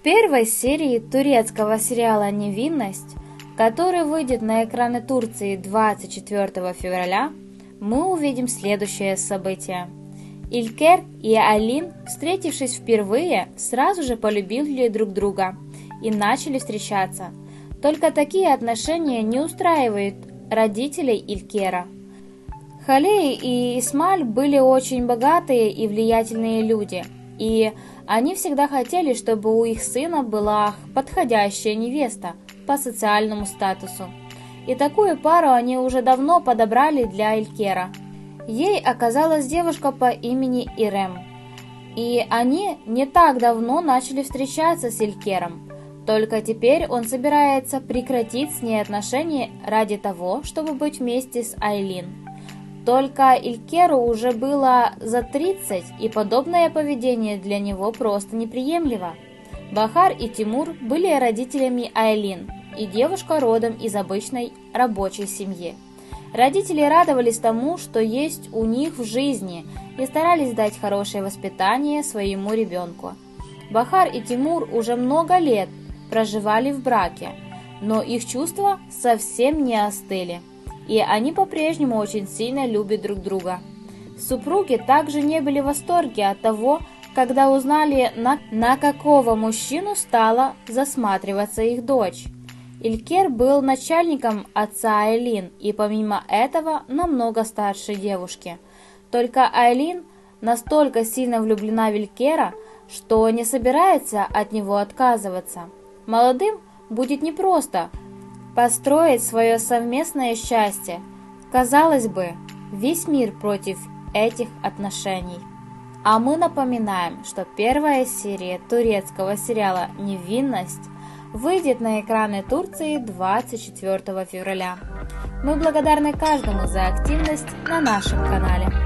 первой серии турецкого сериала «Невинность», который выйдет на экраны Турции 24 февраля, мы увидим следующее событие. Илькер и Айлин, встретившись впервые, сразу же полюбили друг друга и начали встречаться. Только такие отношения не устраивают родителей Илькера. Халей и Исмаиль были очень богатые и влиятельные люди, и они всегда хотели, чтобы у их сына была подходящая невеста по социальному статусу. И такую пару они уже давно подобрали для Илькера. Ей оказалась девушка по имени Ирем, и они не так давно начали встречаться с Илькером. Только теперь он собирается прекратить с ней отношения ради того, чтобы быть вместе с Айлин. Только Илькеру уже было за 30, и подобное поведение для него просто неприемлемо. Бахар и Тимур были родителями Айлин, и девушка родом из обычной рабочей семьи. Родители радовались тому, что есть у них в жизни, и старались дать хорошее воспитание своему ребенку. Бахар и Тимур уже много лет проживали в браке, но их чувства совсем не остыли, и они по-прежнему очень сильно любят друг друга. Супруги также не были в восторге от того, когда узнали, на какого мужчину стала засматриваться их дочь. Илькер был начальником отца Айлин и помимо этого намного старше девушки. Только Айлин настолько сильно влюблена в Илькера, что не собирается от него отказываться. Молодым будет непросто построить свое совместное счастье. Казалось бы, весь мир против этих отношений. А мы напоминаем, что первая серия турецкого сериала «Невинность» выйдет на экраны Турции 24 февраля. Мы благодарны каждому за активность на нашем канале.